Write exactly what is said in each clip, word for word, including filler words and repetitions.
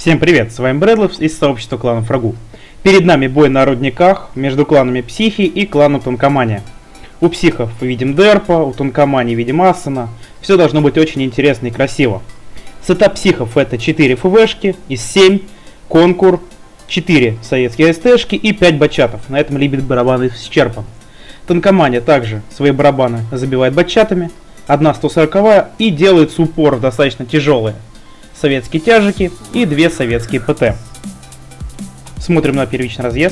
Всем привет, с вами Брэдловс из сообщества кланов Рагу. Перед нами бой на рудниках между кланами Психи и кланом Тонкомания. У Психов видим Дерпа, у Тонкомании видим Асана. Все должно быть очень интересно и красиво. Сетап Психов это четыре ФВшки из семь, Конкур, четыре советские СТшки и пять бачатов. На этом лимит барабаны исчерпан. Тонкомания также свои барабаны забивает бачатами, одна сто сороковая и делает с упоров достаточно тяжелые советские тяжики и две советские ПТ. Смотрим на первичный разъезд.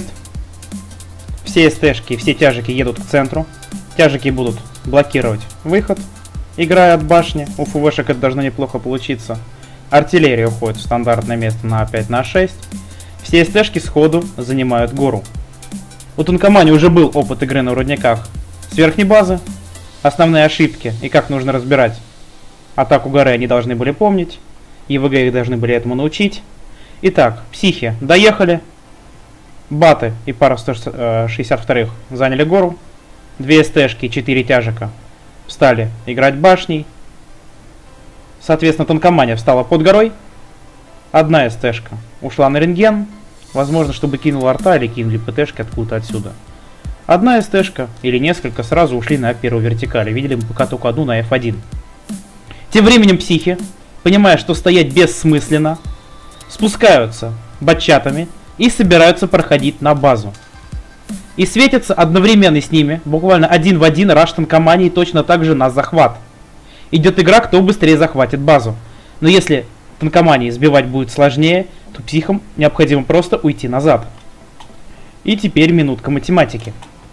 Все СТшки и все тяжики едут к центру. Тяжики будут блокировать выход, играя от башни. У ФВшек это должно неплохо получиться. Артиллерия уходит в стандартное место на пять на шесть. Все СТшки сходу занимают гору. У Тонкомании уже был опыт игры на рудниках с верхней базы. Основные ошибки и как нужно разбирать атаку горы они должны были помнить. ЕВГ их должны были этому научить. Итак, Психи доехали. Баты и пара сто шестьдесят вторых заняли гору. Две СТшки и четыре тяжика встали играть башней. Соответственно, Тонкомания встала под горой. Одна СТшка ушла на рентген. Возможно, чтобы кинул арта или кинули ПТшки откуда-то отсюда. Одна СТшка или несколько сразу ушли на первую вертикаль. Видели мы пока только одну на эф один. Тем временем Психи, понимая, что стоять бессмысленно, спускаются батчатами и собираются проходить на базу. И светятся одновременно с ними, буквально один в один, раш Тонкомании точно так же на захват. Идет игра, кто быстрее захватит базу. Но если Тонкомании сбивать будет сложнее, то Психам необходимо просто уйти назад. И теперь минутка математики.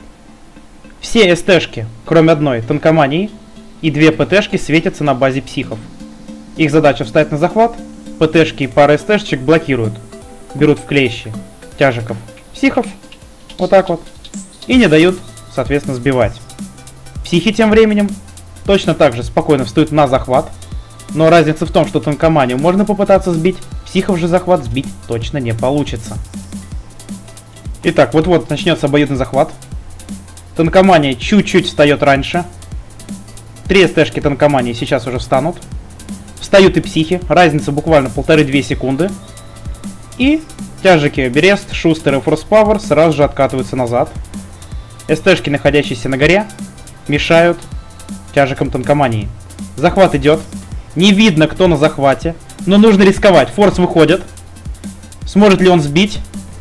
Все СТшки, кроме одной Тонкомании, и две ПТшки светятся на базе Психов. Их задача встать на захват, ПТшки и пара СТшечек блокируют, берут в клещи тяжиков Психов, вот так вот, и не дают, соответственно, сбивать. Психи тем временем точно так же спокойно встают на захват, но разница в том, что Тонкоманию можно попытаться сбить, Психов же захват сбить точно не получится. Итак, вот-вот начнется обоюдный захват. Тонкомания чуть-чуть встает раньше. Три СТшки Тонкомании сейчас уже встанут. Встают и Психи, разница буквально полторы-две секунды. И тяжики Берест, Шустер и Форспауэр сразу же откатываются назад. СТшки, находящиеся на горе, мешают тяжикам Тонкомании. Захват идет. Не видно, кто на захвате, но нужно рисковать. Форс выходит. Сможет ли он сбить?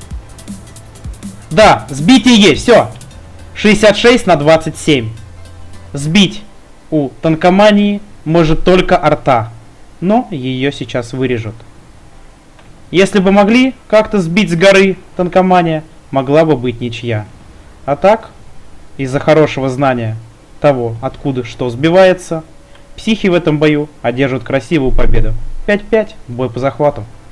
Да, сбитие есть, все. шестьдесят шесть на двадцать семь. Сбить у Тонкомании может только арта. Но ее сейчас вырежут. Если бы могли как-то сбить с горы Тонкомания, могла бы быть ничья. А так, из-за хорошего знания того, откуда что сбивается, Психи в этом бою одержат красивую победу. пять пять, бой по захвату.